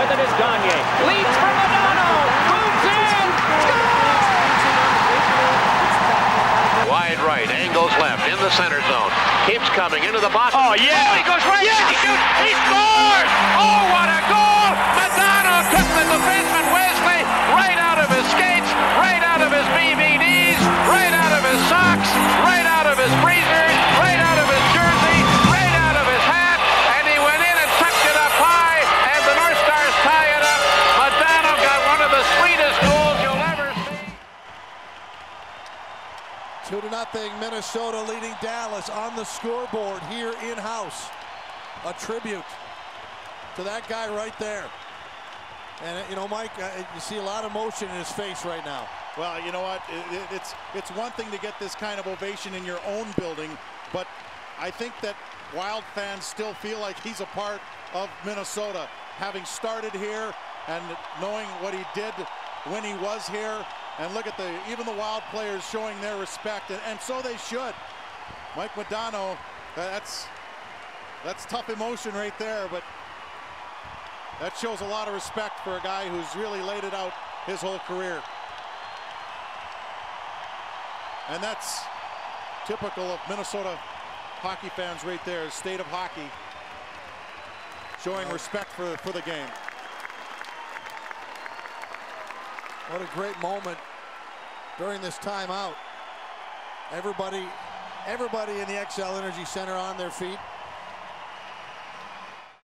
with it is Gagne. Leads for Modano. Moves in. Scores! Wide right, angles left, in the center zone. Keeps coming into the box. Oh, yeah. Oh, he goes right. Yes. He shoots. He scores. Oh, what a goal. Modano took the defenseman Wesley right out of his skates, right out of his BVDs, right out of his socks, right out of his freezers, right out of his jersey, right out of his hat, and he went in and tucked it up high, and the North Stars tie it up. Modano got one of the sweetest goals you'll ever see. 2-0 Minnesota leading Dallas on the scoreboard here in-house. A tribute to that guy right there. And you know, Mike, you see a lot of emotion in his face right now. Well, you know what? It's one thing to get this kind of ovation in your own building, but I think that Wild fans still feel like he's a part of Minnesota, having started here and knowing what he did when he was here. And look at even the Wild players showing their respect, and so they should. Mike Modano, that's tough emotion right there, but that shows a lot of respect for a guy who's really laid it out his whole career. And that's typical of Minnesota hockey fans right there, state of hockey, showing respect for the game. What a great moment during this timeout. Everybody in the Xcel Energy Center on their feet.